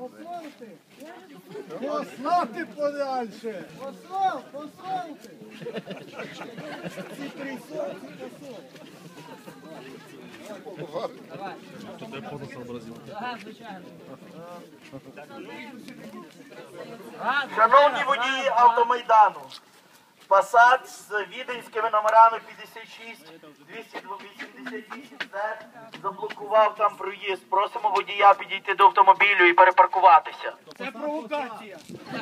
Послати подальше! Послати! Ці трясовці посол. Туди фото сообразив. Шановні водії автомайдану, Passat з віденськими номерами 56, 288Z заблокував там проїзд. Просимо водія підійти до автомобілю і перепаркуватися. Це провокація.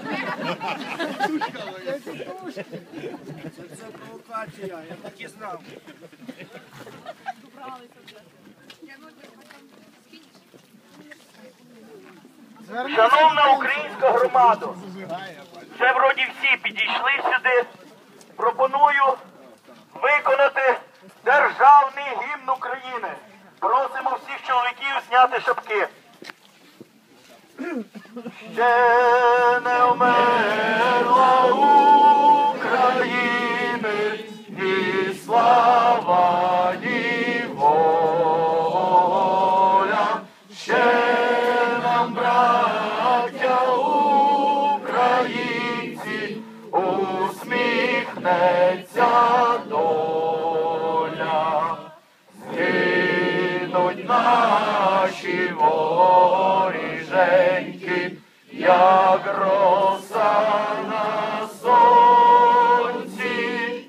Це провокація, я так і знав. Шановна українська громада, вже вроді всі підійшли сюди. Пропоную виконати державний гімн України. Просимо всіх чоловіків зняти шапки. Ще не вмерла України, ні слава, ні воля. Ще нам, браття українці, усміхнеться доля. Згинуть наші воріженьки, як роса на сонці,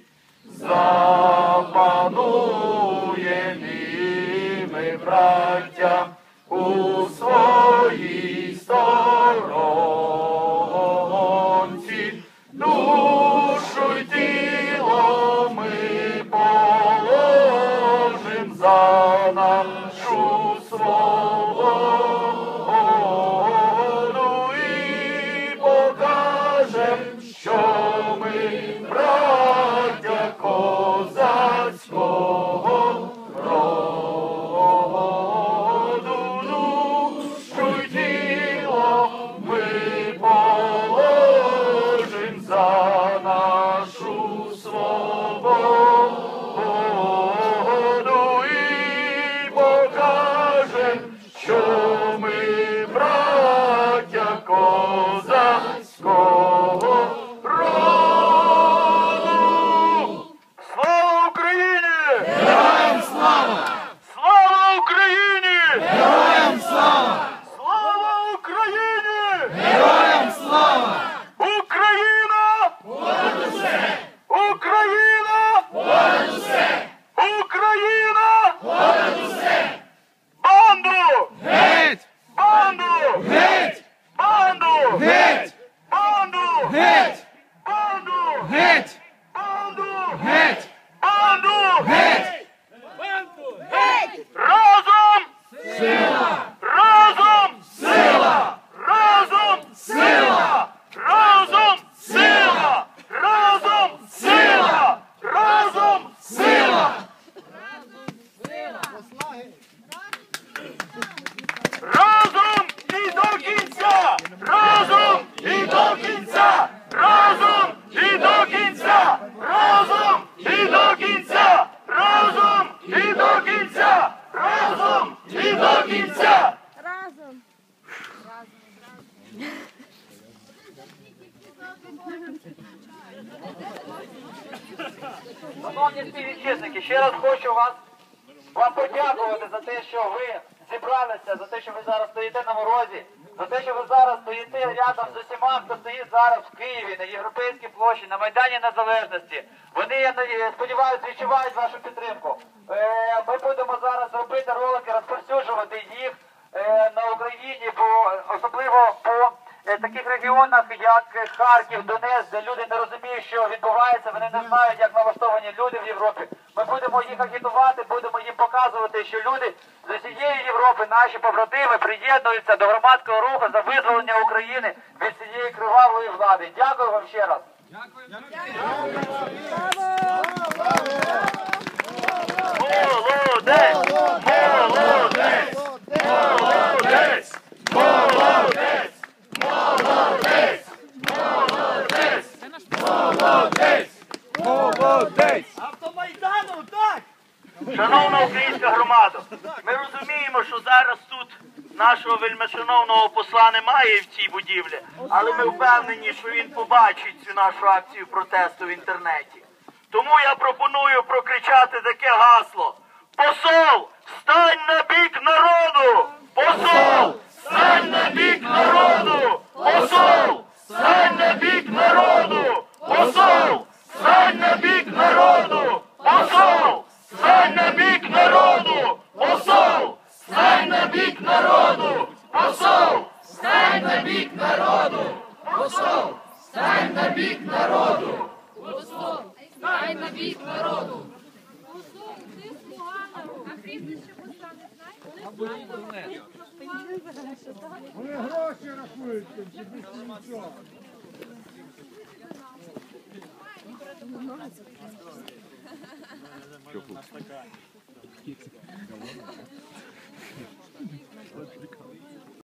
запануєм і ми, браття, у своїй сторонці. Душу й тіло ми положим за нашу свободу і покажем, що ми браття козацького роду. Душу й тіло ми положим за нашу свободу і покажем, що ми браття козацького роду. Слава Україні! Героям слава! Слава Україні! Героям слава! Слава Україні! Героям слава! Україна! Понад усе! Україна! Понад усе! Україна! Понад усе! Банду! Геть! Банду! Геть! Банду! Геть! Банду! Геть! Банду! Геть! Банду! Геть! Банду! Геть! Разом! Сила! Разом! Сила! Разом! Сила! Разом! Сила! Разом! Сила! Разом! Сила! Разом і до кінця! Разом і до кінця! Разом і до кінця! Разом і до кінця! Разом і до кінця! Разом і до кінця! Разом. Шановні співвітчизники, ще раз хочу вам подякувати за те, що ви зібралися, за те, що ви зараз стоїте на морозі, за те, що ви зараз стоїте рядом з усіма, хто стоїть зараз в Києві, на Європейській площі, на Майдані Незалежності. Вони, я сподіваюся, відчувають вашу підтримку. Ми будемо зараз робити ролики, розповсюджувати їх на Україні, особливо по таких регіонах, як Харків, Донецьк, де люди не розуміють, що відбувається, вони не знають, як налаштовані люди в Європі. Ми будемо їх агітувати, будемо їм показувати, що люди з усієї Європи, наші побратими, приєднуються до громадського руху за визволення України від цієї кривавої влади. Дякую вам ще раз. Молодець! Молодець! Молодець! Молодець! Молодець! Молодець! Молодець! Шановна українська громада, ми розуміємо, що зараз тут нашого вельмишановного посла немає в цій будівлі, але ми впевнені, що він побачить цю нашу акцію протесту в інтернеті. Тому я пропоную прокричати таке гасло. Посол, стань на бік народу! Посол, стань на бік народу! Посол, стань на бік народу! Посол, стань на бік народу! Посол, стань на бік народу! Посол, стань на бік народу! Посол, стань на бік народу! Посол, стань на бік народу! Посол, стань на бік народу. Посол, ти слуга народу. А прізвище посла не знаєш? Вони гроші рахують, тобі нічого. Что